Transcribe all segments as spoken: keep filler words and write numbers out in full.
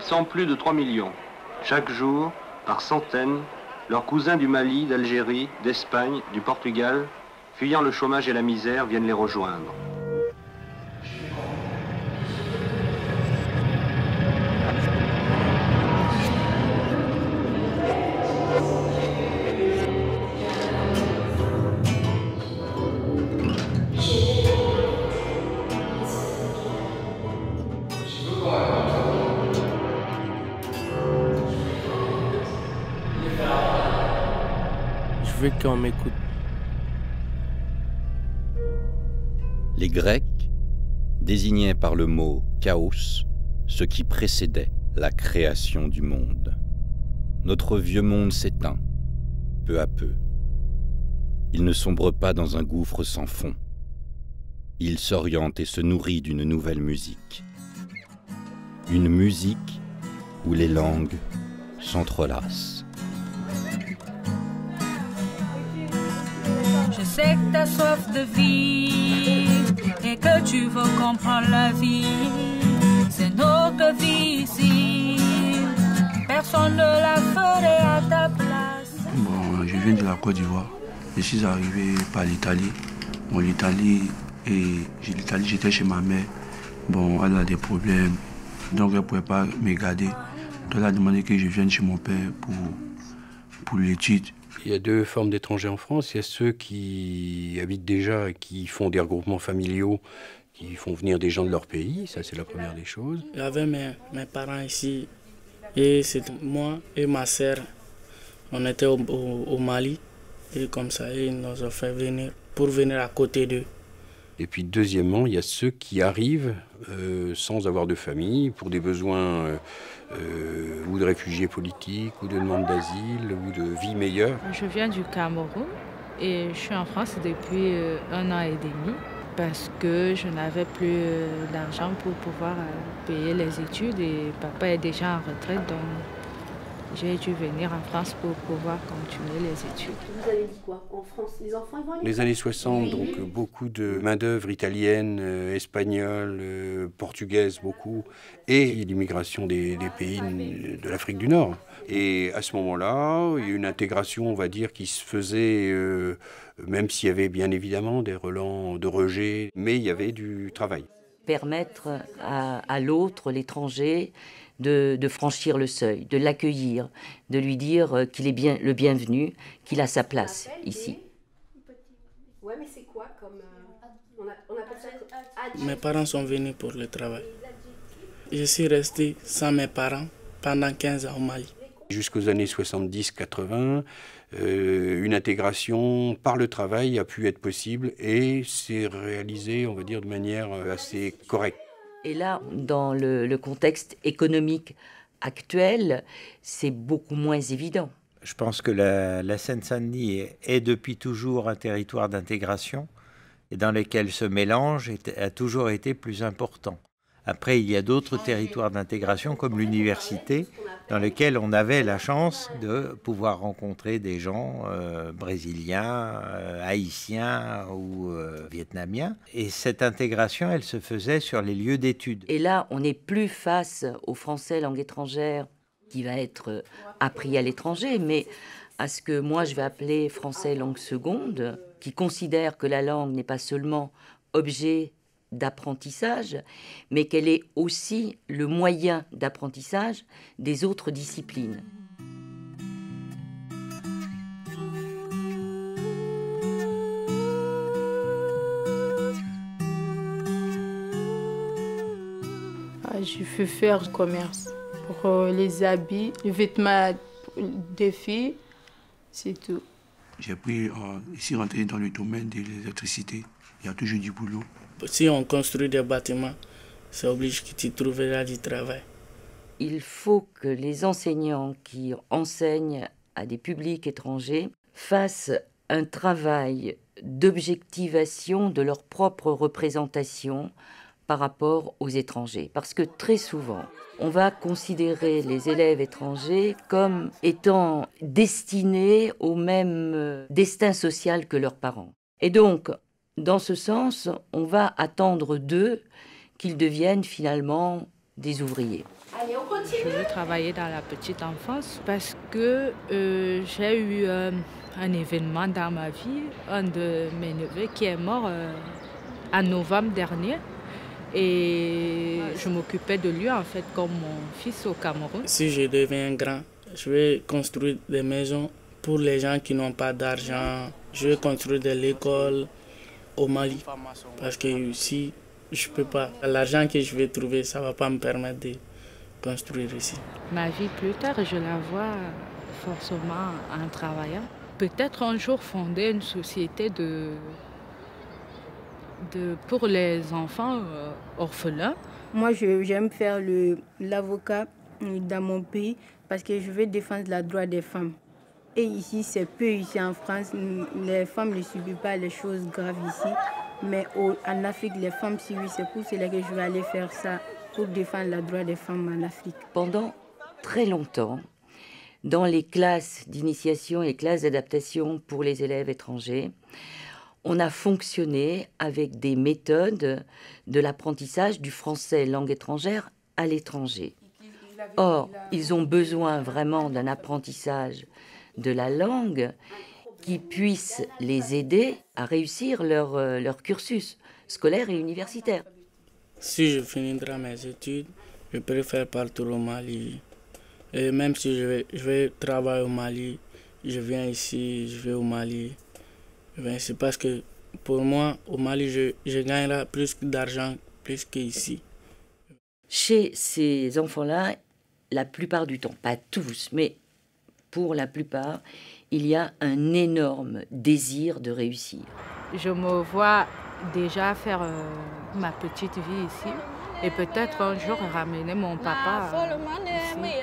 Ils sont plus de trois millions. Chaque jour, par centaines, leurs cousins du Mali, d'Algérie, d'Espagne, du Portugal, fuyant le chômage et la misère, viennent les rejoindre. Je veux qu'on m'écoute. Les Grecs désignaient par le mot « chaos » ce qui précédait la création du monde. Notre vieux monde s'éteint, peu à peu. Il ne sombre pas dans un gouffre sans fond. Il s'oriente et se nourrit d'une nouvelle musique. Une musique où les langues s'entrelacent. Je sais que t'as soif de vie et que tu veux comprendre la vie. C'est notre vie ici. Personne ne la ferait à ta place. Bon, je viens de la Côte d'Ivoire. Je suis arrivé par l'Italie. Bon, l'Italie, et l'Italie, j'étais chez ma mère. Bon, elle a des problèmes, donc elle ne pouvait pas me garder. Donc elle a demandé que je vienne chez mon père pour, pour l'étude. Il y a deux formes d'étrangers en France. Il y a ceux qui habitent déjà et qui font des regroupements familiaux, qui font venir des gens de leur pays. Ça, c'est la première des choses. J'avais mes, mes parents ici. Et c'est moi et ma sœur. On était au, au, au Mali. Et comme ça, ils nous ont fait venir pour venir à côté d'eux. Et puis deuxièmement, il y a ceux qui arrivent euh, sans avoir de famille, pour des besoins euh, euh, ou de réfugiés politiques, ou de demande d'asile, ou de vie meilleure. Je viens du Cameroun et je suis en France depuis euh, un an et demi parce que je n'avais plus euh, d'argent pour pouvoir euh, payer les études et papa est déjà en retraite, donc j'ai dû venir en France pour pouvoir continuer les études. Vous avez dit quoi? En France, les enfants ils vont à l'école? Les années soixante, donc beaucoup de main-d'œuvre italienne, euh, espagnole, euh, portugaise, beaucoup, et l'immigration des, des pays de l'Afrique du Nord. Et à ce moment-là, il y a une intégration, on va dire, qui se faisait, euh, même s'il y avait bien évidemment des relents de rejet, mais il y avait du travail. Permettre à, à l'autre, l'étranger, De, de franchir le seuil, de l'accueillir, de lui dire qu'il est bien, le bienvenu, qu'il a sa place ici. Ouais, mais c'est quoi comme... Euh, on, a, on appelle ça... Mes parents sont venus pour le travail. Je suis resté sans mes parents pendant quinze ans au Mali. Jusqu'aux années soixante-dix quatre-vingts, euh, une intégration par le travail a pu être possible et c'est réalisé, on va dire, de manière assez correcte. Et là, dans le, le contexte économique actuel, c'est beaucoup moins évident. Je pense que la, la Seine-Saint-Denis est, est depuis toujours un territoire d'intégration et dans lequel ce mélange est, a toujours été plus important. Après, il y a d'autres territoires d'intégration comme l'université, dans lesquels on avait la chance de pouvoir rencontrer des gens euh, brésiliens, euh, haïtiens ou euh, vietnamiens. Et cette intégration, elle se faisait sur les lieux d'études. Et là, on n'est plus face au français langue étrangère qui va être appris à l'étranger, mais à ce que moi je vais appeler français langue seconde, qui considère que la langue n'est pas seulement objet d'apprentissage, mais qu'elle est aussi le moyen d'apprentissage des autres disciplines. Je fais faire commerce pour les habits, les vêtements des filles, c'est tout. J'ai pris euh, ici rentré dans le domaine de l'électricité. Il y a toujours du boulot. Si on construit des bâtiments, ça oblige que tu trouveras du travail. Il faut que les enseignants qui enseignent à des publics étrangers fassent un travail d'objectivation de leur propre représentation par rapport aux étrangers. Parce que très souvent, on va considérer les élèves étrangers comme étant destinés au même destin social que leurs parents. Et donc, dans ce sens, on va attendre d'eux qu'ils deviennent finalement des ouvriers. Allez, on continue. Je veux travailler dans la petite enfance parce que euh, j'ai eu euh, un événement dans ma vie, un de mes neveux qui est mort euh, en novembre dernier. Et je m'occupais de lui en fait comme mon fils au Cameroun. Si je deviens grand, je vais construire des maisons pour les gens qui n'ont pas d'argent. Je vais construire des écoles au Mali parce que ici, je ne peux pas. L'argent que je vais trouver, ça ne va pas me permettre de construire ici. Ma vie plus tard, je la vois forcément en travaillant. Peut-être un jour fonder une société de, de, pour les enfants euh, orphelins. Moi, j'aime faire l'avocat dans mon pays parce que je veux défendre les droits des femmes. Et ici, c'est peu ici en France. Les femmes ne subissent pas les choses graves ici. Mais au, en Afrique, les femmes subissent. C'est pour cela que je vais aller faire ça pour défendre les droits des femmes en Afrique. Pendant très longtemps, dans les classes d'initiation et les classes d'adaptation pour les élèves étrangers, on a fonctionné avec des méthodes de l'apprentissage du français langue étrangère à l'étranger. Or, ils ont besoin vraiment d'un apprentissage de la langue qui puisse les aider à réussir leur, leur cursus scolaire et universitaire. Si je finirai mes études, je préfère partir au Mali. Et même si je vais, je vais travailler au Mali, je viens ici, je vais au Mali. Je viens ici parce que pour moi, au Mali, je, je gagnerai plus d'argent, plus qu'ici. Chez ces enfants-là, la plupart du temps, pas tous, mais pour la plupart, il y a un énorme désir de réussir. Je me vois déjà faire euh, ma petite vie ici et peut-être un jour ramener mon papa euh, ici.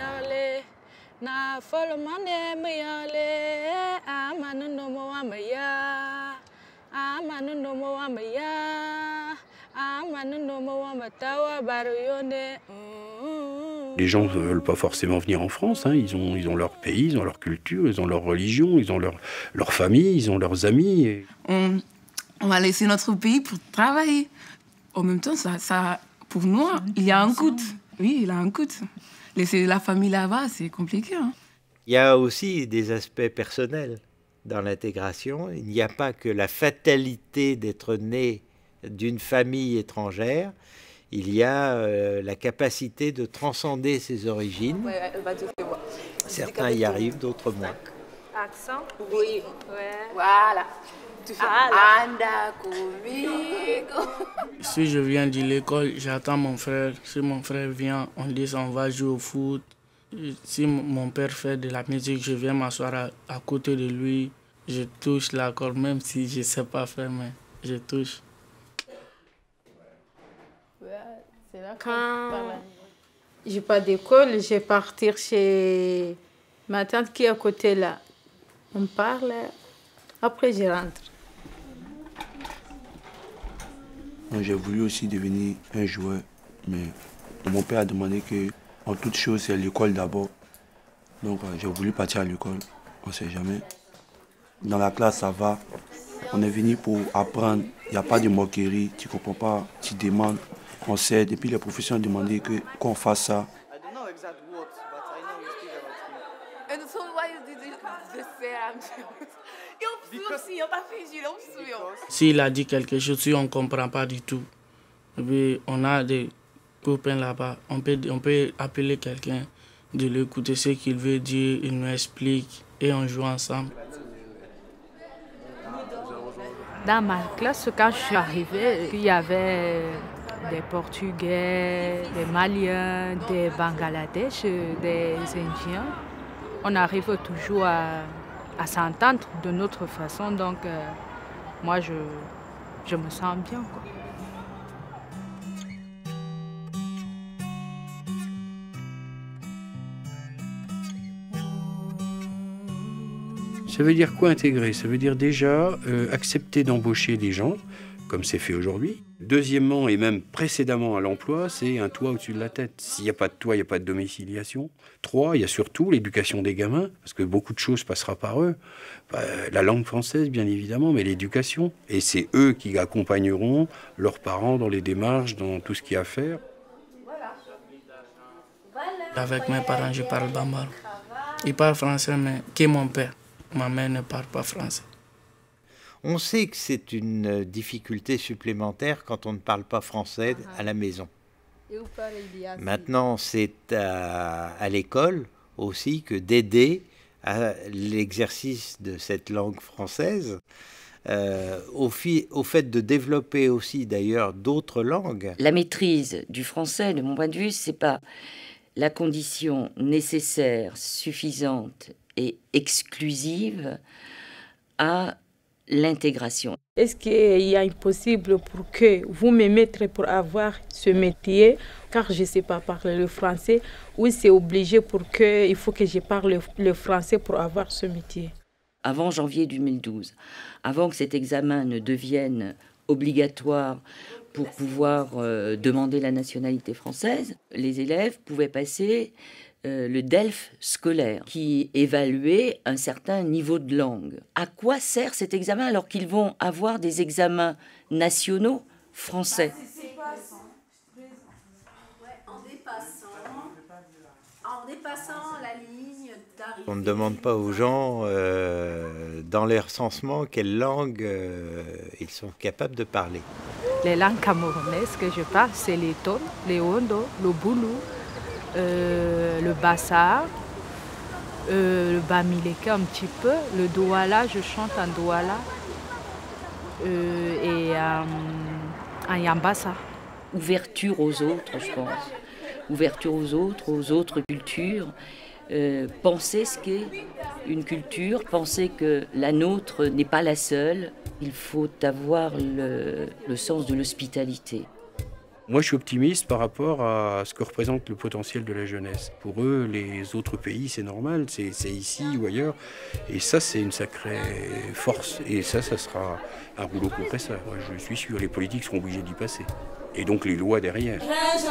Les gens ne veulent pas forcément venir en France, hein. ils, ont, ils ont leur pays, ils ont leur culture, ils ont leur religion, ils ont leur, leur famille, ils ont leurs amis. Et... On, on va laisser notre pays pour travailler. En même temps, ça, ça, pour nous, il y a un coût. Oui, il y a un coût. Laisser la famille là-bas, c'est compliqué. Hein. Il y a aussi des aspects personnels dans l'intégration. Il n'y a pas que la fatalité d'être né d'une famille étrangère. Il y a euh, la capacité de transcender ses origines. Certains y arrivent, d'autres moins. Accent? Oui. Ouais. Voilà. Tu fais anda conmigo. Si je viens de l'école, j'attends mon frère. Si mon frère vient, on dit on va jouer au foot. Si mon père fait de la musique, je viens m'asseoir à, à côté de lui. Je touche la corde, même si je ne sais pas faire, mais je touche. Quand je n'ai pas d'école, je vais partir chez ma tante qui est à côté là. On parle, après je rentre. J'ai voulu aussi devenir un joueur, mais mon père a demandé que, en toute chose, c'est l'école d'abord. Donc j'ai voulu partir à l'école, on ne sait jamais. Dans la classe, ça va. On est venu pour apprendre, il n'y a pas de moquerie, tu ne comprends pas, tu demandes. On sait, depuis les professeurs ont demandé que, qu'on fasse ça. S'il a dit quelque chose, si on ne comprend pas du tout, et puis on a des copains là-bas, on peut, on peut appeler quelqu'un, de l'écouter ce qu'il veut dire, il nous explique et on joue ensemble. Dans ma classe, quand je suis arrivée, il y avait des Portugais, des Maliens, des Bangladeshs, des Indiens. On arrive toujours à, à s'entendre de notre façon, donc euh, moi je, je me sens bien, quoi. Ça veut dire quoi intégrer? Ça veut dire déjà euh, accepter d'embaucher des gens, comme c'est fait aujourd'hui. Deuxièmement, et même précédemment à l'emploi, c'est un toit au-dessus de la tête. S'il n'y a pas de toit, il n'y a pas de domiciliation. Trois, il y a surtout l'éducation des gamins, parce que beaucoup de choses passera par eux. Bah, la langue française, bien évidemment, mais l'éducation. Et c'est eux qui accompagneront leurs parents dans les démarches, dans tout ce qu'il y a à faire. Voilà. Voilà. Avec mes parents, je parle bambara. Ils parlent français, mais que mon père. Ma mère ne parle pas français. On sait que c'est une difficulté supplémentaire quand on ne parle pas français à la maison. Maintenant, c'est à, à l'école aussi que d'aider à l'exercice de cette langue française, euh, au, fi, au fait de développer aussi d'ailleurs d'autres langues. La maîtrise du français, de mon point de vue, c'est pas la condition nécessaire, suffisante et exclusive à l'intégration. Est-ce qu'il y a impossible pour que vous me mettiez pour avoir ce métier, car je ne sais pas parler le français, ou c'est obligé pour que il faut que je parle le français pour avoir ce métier? Avant janvier deux mille douze, avant que cet examen ne devienne obligatoire pour pouvoir euh, demander la nationalité française, les élèves pouvaient passer Euh, le DELF scolaire, qui évaluait un certain niveau de langue. À quoi sert cet examen alors qu'ils vont avoir des examens nationaux français? En dépassant, en dépassant la ligne d'arrivée. On ne demande pas aux gens, euh, dans les recensements, quelle langue euh, ils sont capables de parler. Les langues camerounaises que je parle, c'est les Tom, les Hondo, le Boulou, Euh, le Bassa, euh, le Bamileke un petit peu, le Douala, je chante en Douala, euh, et euh, en Yambassa. Ouverture aux autres, je pense. Ouverture aux autres, aux autres cultures. Euh, penser ce qu'est une culture, penser que la nôtre n'est pas la seule. Il faut avoir le, le sens de l'hospitalité. Moi, je suis optimiste par rapport à ce que représente le potentiel de la jeunesse. Pour eux, les autres pays, c'est normal, c'est ici ou ailleurs. Et ça, c'est une sacrée force. Et ça, ça sera un rouleau compresseur. Moi, je suis sûr, les politiques seront obligés d'y passer. Et donc les lois derrière.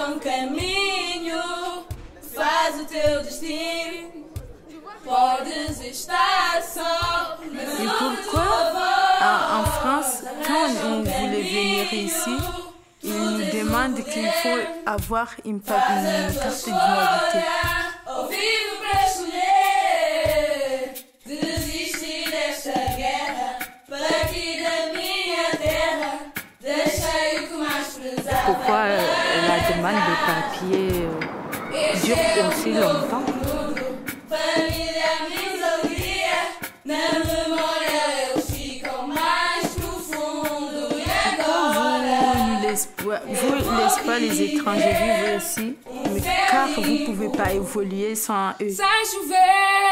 Et pourquoi, en France, quand on voulait venir ici, ils nous demandent qu'il faut avoir une, une carte d'identité. Pourquoi la demande de papier dure aussi longtemps? Vous ne laissez pas les étrangers vivre ici, mais car vous ne pouvez pas évoluer sans eux.